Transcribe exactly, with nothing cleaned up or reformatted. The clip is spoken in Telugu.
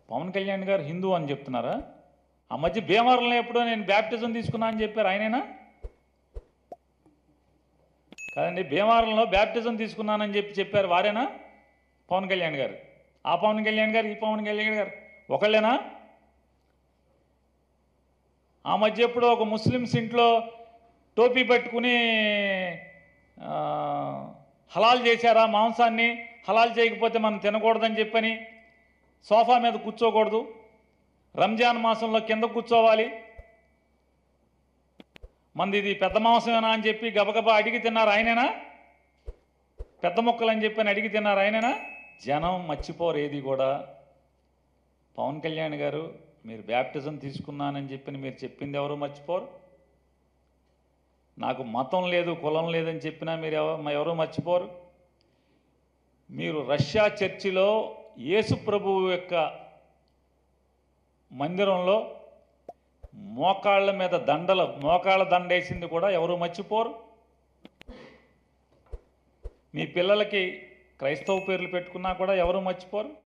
పవన్ కళ్యాణ్ గారు హిందూ అని చెప్తున్నారా? ఆ మధ్య భీమవరంలో ఎప్పుడో నేను బ్యాప్టిజం తీసుకున్నా అని చెప్పారు, ఆయనేనా? కాదండి, భీమవరంలో బ్యాప్టిజం తీసుకున్నానని చెప్పి చెప్పారు, వారేనా? పవన్ కళ్యాణ్ గారు. ఆ పవన్ కళ్యాణ్ గారు, ఈ పవన్ కళ్యాణ్ గారు ఒకళ్ళేనా? ఆ మధ్య ఎప్పుడో ఒక ముస్లిమ్స్ ఇంట్లో టోపీ పెట్టుకుని హలాల్ చేశారా మాంసాన్ని, హలాల్ చేయకపోతే మనం తినకూడదని చెప్పని సోఫా మీద కూర్చోకూడదు, రంజాన్ మాసంలో కింద కూర్చోవాలి, మంది ఇది పెద్ద మాంసమేనా అని చెప్పి గబగబా అడిగి తిన్నారు, ఆయనేనా? పెద్ద మొక్కలు అని చెప్పని అడిగి తిన్నారు, ఆయనేనా? జనం మర్చిపోరు ఏది కూడా. పవన్ కళ్యాణ్ గారు, మీరు బ్యాప్టిజం తీసుకున్నానని చెప్పి మీరు చెప్పింది ఎవరు మర్చిపోరు. నాకు మతం లేదు, కులం లేదని చెప్పినా మీరు ఎవరు మర్చిపోరు. మీరు రష్యా చర్చిలో యేసు ప్రభువు యొక్క మందిరంలో మోకాళ్ళ మీద దండల మోకాళ్ళ దండేసింది కూడా ఎవరు మర్చిపోరు. మీ పిల్లలకి క్రైస్తవ పేర్లు పెట్టుకున్నా కూడా ఎవరు మర్చిపోరు.